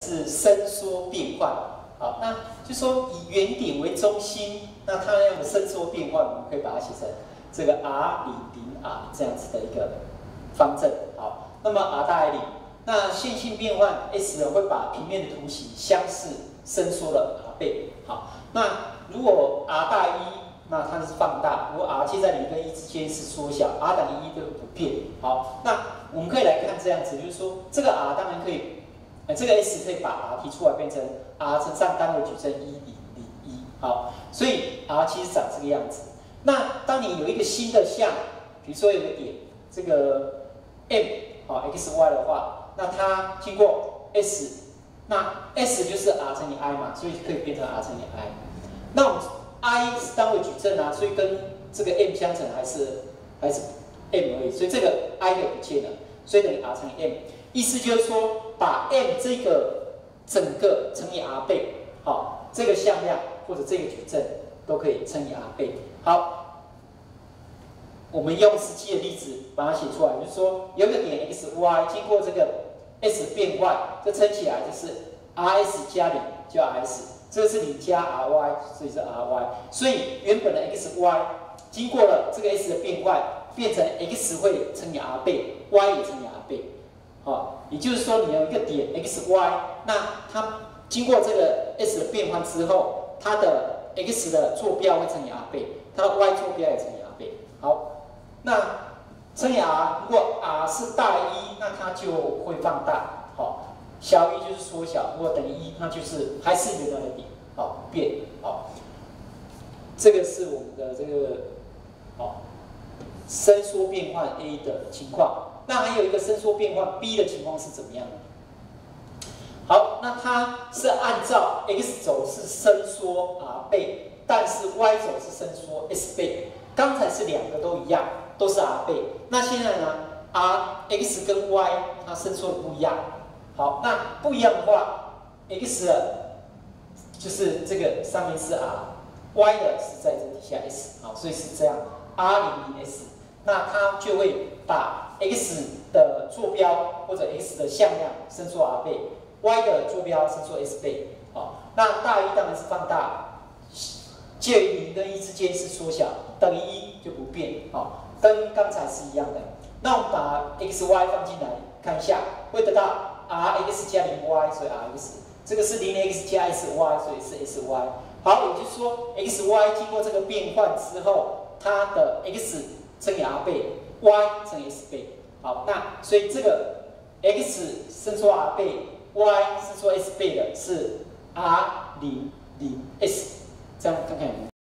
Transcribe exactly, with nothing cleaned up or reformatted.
是伸缩变换。好，那就说以原点为中心，那它那样的伸缩变换，我们可以把它写成这个 r 零零 r 这样子的一个方阵。好，那么 r 大于零，那线性变换 s 呢会把平面的图形相似伸缩了 r 倍。好，那如果 r 大于一，那它是放大；如果 r 介在零跟一之间是缩小 ，r 等于一就不变。好，那我们可以来看这样子，就是说这个 r 当然可以。 呃，这个 s 可以把 r 提出来变成 r 乘上单位矩阵一零零一，好，所以 r 其实长这个样子。那当你有一个新的项，比如说有个点，这个 m 好 x y 的话，那它经过 s， 那 s 就是 r 乘以 i 嘛，所以可以变成 r 乘以 i。那我们 i 是单位矩阵啊，所以跟这个 m 相乘还是还是 m 而已，所以这个 i 就不见了，所以等于 r 乘以 m。 意思就是说，把 m 这个整个乘以 r 倍，好，这个向量或者这个矩阵都可以乘以 r 倍。好，我们用实际的例子把它写出来，就是说有一个点 x y 经过这个 s 变换，这乘起来就是 rs 加零就 rs， 这个是零加 ry， 所以是 ry。所以原本的 x y 经过了这个 s 的变换，变成 x 会乘以 r 倍 ，y 也乘以 r 倍。 好，也就是说，你有一个点 x y， 那它经过这个 s 的变换之后，它的 x 的坐标会乘以 r 倍，它的 y 坐标也乘以 r 倍。好，那乘以 r， 如果 r 是大于一，那它就会放大。好，小于就是缩小，如果等于一，那就是还是原来的点。好，不变。好，这个是我们的这个好伸缩变换 a 的情况。 那还有一个伸缩变换 b 的情况是怎么样的？好，那它是按照 x 轴是伸缩 r 倍，但是 y 轴是伸缩 s 倍。刚才是两个都一样，都是 r 倍。那现在呢 ，r x 跟 y 它伸缩的不一样。好，那不一样的话 ，x 的就是这个上面是 r，y 的是在这底下 s。好，所以是这样 ，r 零零 s， 那它就会把 x 的坐标或者 x 的向量伸缩 r 倍 ，y 的坐标伸缩 s 倍。好，那大于当然是放大，介于零跟一之间是缩小，等于一就不变。好，跟刚才是一样的。那我们把 x y 放进来看一下，会得到 r x 加零 y， 所以 r x， 这个是零 x 加 s y， 所以是 s y。好，也就是说 x y 经过这个变换之后，它的 x 乘以 r 倍。 y 乘以 s 倍，好，那所以这个 x 伸缩 r 倍 ，y 伸缩 s 倍的是 r 零零 s， 这样看看有没有？